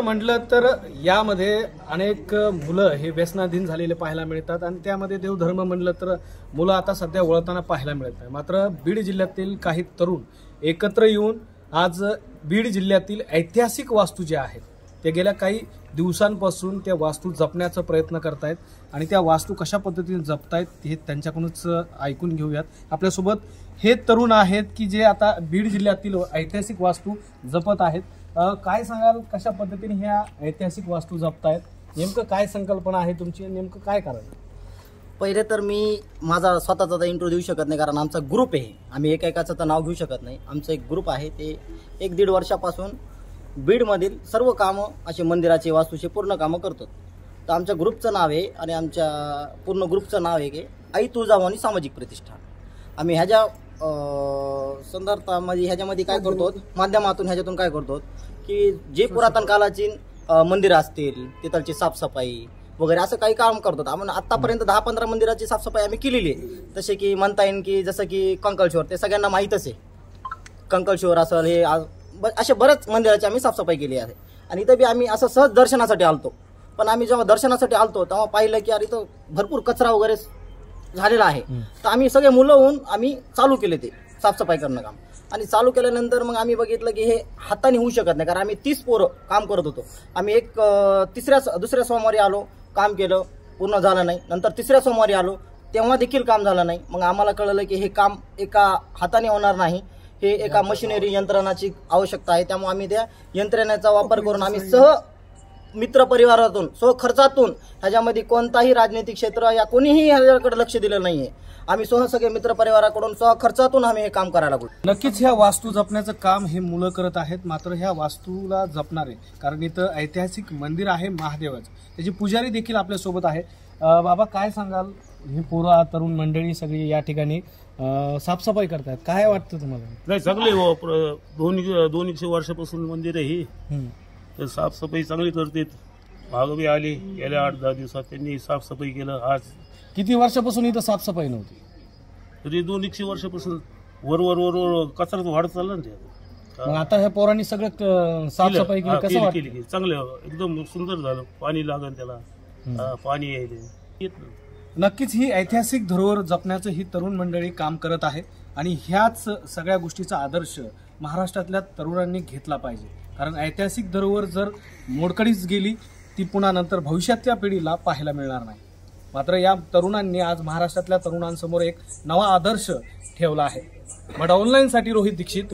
म्हटलं तर यामध्ये अनेक मुलं हे व्यसनाधीन झालेले पाहायला मिळतात आणि त्यामध्ये देवधर्म म्हटलं तर मुलं आता सध्या वळताना पाहायला मिळत नाही। मात्र बीड जिल्ह्यातील काही तरुण एकत्र येऊन आज बीड जिल्ह्यातील ऐतिहासिक वास्तू ज्या आहेत ते गेल्या काही दिवसांपासून त्या वास्तू जपण्याचा प्रयत्न करतायत आणि त्या वास्तू कशा पद्धतीने जपतायत हे त्यांच्याकडूनच ऐकून घेऊयात। आपल्यासोबत हे तरुण आहेत की जे आता बीड जिल्ह्यातील ऐतिहासिक वास्तू जपत आहेत। काय सांगाल, कशा पद्धतीने ह्या ऐतिहासिक वास्तू जपतायत, नेमकं काय संकल्पना आहे तुमची, नेमकं काय करायचं? पहिले तर मी माझा स्वतःचा इंट्रो देऊ शकत नाही, कारण आमचा ग्रुप आहे, आम्ही एकेकाचं तर नाव घेऊ शकत नाही। आमचं एक ग्रुप आहे, ते 1-1.5 वर्षापासून बीडमधील सर्व कामं असे मंदिराचे वास्तूचे पूर्ण कामं करतो। तर आमच्या ग्रुपचं नाव आहे आणि आमच्या पूर्ण ग्रुपचं नाव आहे की आई तुळजाभवानी सामाजिक प्रतिष्ठान। आम्ही ह्याच्या संदर्भामध्ये ह्याच्यामध्ये काय करतो, माध्यमातून ह्याच्यातून काय करतो की जे पुरातन काळाची मंदिरं असतील तिथलची साफसफाई वगैरे असं काही काम करतो। आपण आतापर्यंत 10-15 मंदिराची साफसफाई आम्ही केलेली आहे। तसे की म्हणता येईल की जसं की कंकलशोर, ते सगळ्यांना माहीतच आहे, कंकलशोर असेल, हे असे बरेच मंदिराची आम्ही साफसफाई केली आहे। आणि इथं बी आम्ही असं सहज दर्शनासाठी आलतो, पण आम्ही जेव्हा दर्शनासाठी आलतो तेव्हा पाहिलं की अरे इथं भरपूर कचरा वगैरे झालेला आहे। तर आम्ही सगळे मुलं होऊन आम्ही चालू केले ते साफसफाई करणं काम। आणि चालू केल्यानंतर मग आम्ही बघितलं की हे हाताने होऊ शकत नाही, कारण आम्ही 30 पोरं काम करत होतो। आम्ही एक दुसऱ्या सोमवारी आलो, काम केलं, पूर्ण झालं नाही। नंतर तिसऱ्या सोमवारी आलो, तेव्हा देखील काम झालं नाही। मग आम्हाला कळलं की हे काम एका हाताने होणार नाही, हे एका मशिनरी यंत्रणाची आवश्यकता आहे। त्यामुळे आम्ही त्या यंत्रणेचा वापर करून आम्ही मित्र परिवारातून खर्चातून, ह्याच्यामध्ये कोणताही राजनैतिक क्षेत्र या कोणीही ह्याच्याकडे लक्ष दिलं नाहीये, आम्ही सगळे मित्र परिवाराकडून खर्चातून आम्ही हे काम करायला लागलो। नक्कीच ह्या वास्तू जपण्याचं काम हे मुलं करत आहेत। मात्र ह्या वास्तूला जपणारे, कारण इथं ऐतिहासिक मंदिर आहे महादेवाचं, त्याची पुजारी देखील आपल्यासोबत आहे। बाबा, काय सांगाल, ही पोरं तरुण मंडळी सगळी या ठिकाणी साफसफाई करतात, काय वाटतं तुम्हाला? नाही, चांगले 200 वर्षापासून मंदिर आहे ही, तर साफसफाई चांगली करते। भागवी आली गेल्या 8-10 दिवसात, त्यांनी साफसफाई केलं। आज किती वर्षापासून इथं साफसफाई नव्हती? तरी 200 वर्षापासून वर कचरा वाढत चालला ना ते। मग आता ह्या पोरांनी सगळं साफसफाई केली, कसं वाटतं? चांगलं, एकदम सुंदर झालं। पाणी लागन त्याला, पाणी येत ना। नक्कीच ही ऐतिहासिक धरोहर जपण्याचं ही तरुण मंडळी काम करत आहे आणि ह्याच सगळ्या गोष्टीचा आदर्श महाराष्ट्रातल्या तरुणांनी घेतला पाहिजे। कारण ऐतिहासिक धरोहर जर मोडकळीच गेली, ती पुन्हा नंतर भविष्यातल्या पिढीला पाहायला मिळणार नाही। मात्र या तरुणांनी आज महाराष्ट्रातल्या तरुणांसमोर एक नवा आदर्श ठेवला आहे। बट ऑनलाईनसाठी रोहित दीक्षित।